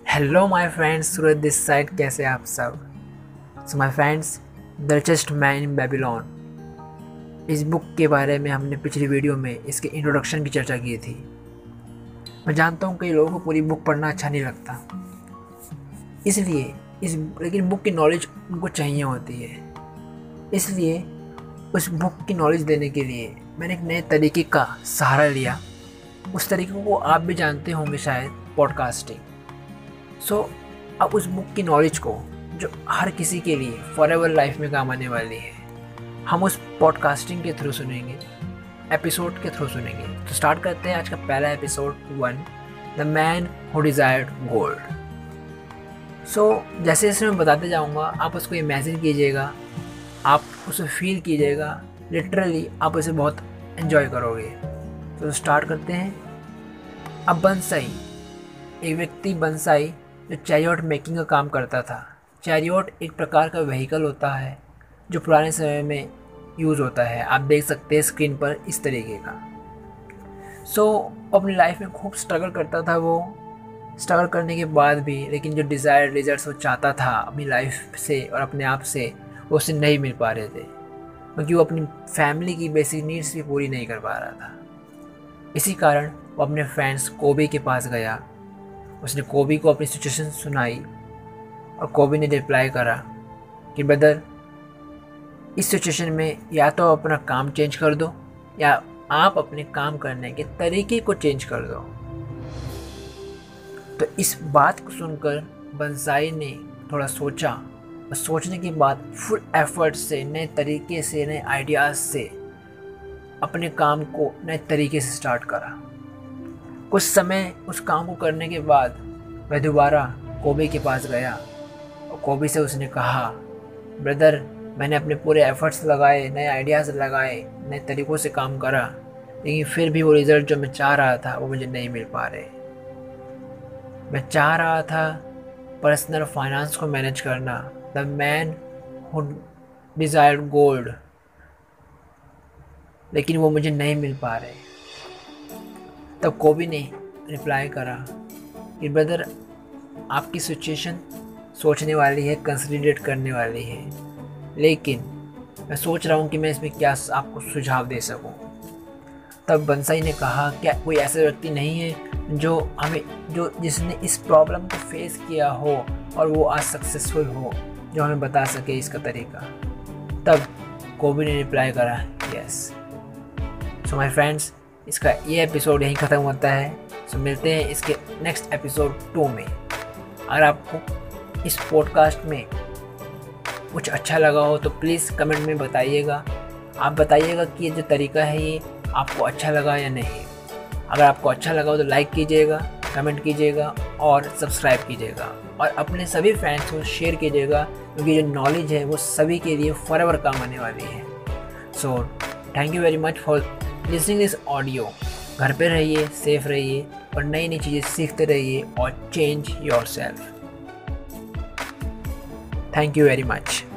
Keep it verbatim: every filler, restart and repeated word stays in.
Hello my friends, Suraj this side. कैसे आप सब? So my friends, the just man in Babylon, इस book के बारे में हमने पिछली वीडियो में इसके इंट्रोडक्शन की चर्चा की थी। मैं जानता हूँ कई लोगों को पूरी बुक पढ़ना अच्छा नहीं लगता, इसलिए इस लेकिन बुक की नॉलेज उनको चाहिए होती है। इसलिए उस बुक की नॉलेज देने के लिए मैंने एक नए तरीके का सहारा लिया। उस तरीके को आप भी जानते होंगे शायद, पॉडकास्टिंग। सो so, अब उस बुक की नॉलेज को, जो हर किसी के लिए फॉरएवर लाइफ में काम आने वाली है, हम उस पॉडकास्टिंग के थ्रू सुनेंगे, एपिसोड के थ्रू सुनेंगे। तो स्टार्ट करते हैं आज का पहला episode one, the man who desired gold. So जैसे जैसे मैं बताते जाऊँगा, आप उसको इमेजिन कीजिएगा, आप उसे फील कीजिएगा, लिटरली आप उसे बहुत एंजॉय करोगे। तो स्टार्ट करते हैं। अब बंसाई, एक व्यक्ति बंसाई जो चैरियट मेकिंग का काम करता था। चैरियट एक प्रकार का व्हीकल होता है जो पुराने समय में यूज़ होता है। आप देख सकते हैं स्क्रीन पर इस तरीके का। सो so, अपनी लाइफ में खूब स्ट्रगल करता था। वो स्ट्रगल करने के बाद भी लेकिन जो डिज़ायर्ड रिजल्ट्स वो चाहता था अपनी लाइफ से और अपने आप से, वो उसे नहीं मिल पा रहे थे, क्योंकि वो अपनी फैमिली की बेसिक नीड्स भी पूरी नहीं कर पा रहा था। इसी कारण वो अपने फ्रेंड्स कोबी के पास गया। उसने कोबी को अपनी सिचुएशन सुनाई और कोबी ने रिप्लाई करा कि ब्रदर, इस सिचुएशन में या तो अपना काम चेंज कर दो या आप अपने काम करने के तरीके को चेंज कर दो। तो इस बात को सुनकर बंसाई ने थोड़ा सोचा और सोचने के बाद फुल एफर्ट से, नए तरीके से, नए आइडियाज़ से अपने काम को नए तरीके से स्टार्ट करा। कुछ समय उस काम को करने के बाद वह दोबारा कोबी के पास गया और कोबी से उसने कहा, ब्रदर, मैंने अपने पूरे एफर्ट्स लगाए, नए आइडियाज़ लगाए, नए तरीक़ों से काम करा, लेकिन फिर भी वो रिज़ल्ट जो मैं चाह रहा था वो मुझे नहीं मिल पा रहे। मैं चाह रहा था पर्सनल फाइनेंस को मैनेज करना, the man who desired gold, लेकिन वो मुझे नहीं मिल पा रहे। तब कोबी ने रिप्लाई करा कि ब्रदर, आपकी सिचुएशन सोचने वाली है, कंसिडरेट करने वाली है, लेकिन मैं सोच रहा हूँ कि मैं इसमें क्या आपको सुझाव दे सकूँ। तब बंसाई ने कहा, क्या कोई ऐसा व्यक्ति नहीं है जो हमें जो जिसने इस प्रॉब्लम को फेस किया हो और वो आज सक्सेसफुल हो, जो हमें बता सके इसका तरीका। तब कोबी ने रिप्लाई करा, यस। सो माय फ्रेंड्स, इसका ये एपिसोड यहीं ख़त्म होता है। सो मिलते हैं इसके नेक्स्ट एपिसोड टू में। अगर आपको इस पॉडकास्ट में कुछ अच्छा लगा हो तो प्लीज़ कमेंट में बताइएगा। आप बताइएगा कि ये जो तरीका है ये आपको अच्छा लगा या नहीं। अगर आपको अच्छा लगा हो तो लाइक कीजिएगा, कमेंट कीजिएगा और सब्सक्राइब कीजिएगा, और अपने सभी फ्रेंड्स को शेयर कीजिएगा, क्योंकि जो नॉलेज है वो सभी के लिए फॉरएवर काम आने वाली है। So thank you very much for listening this audio. घर पे रहिए, सेफ रहिए और नई नई चीज़ें सीखते रहिए और change yourself. Thank you very much.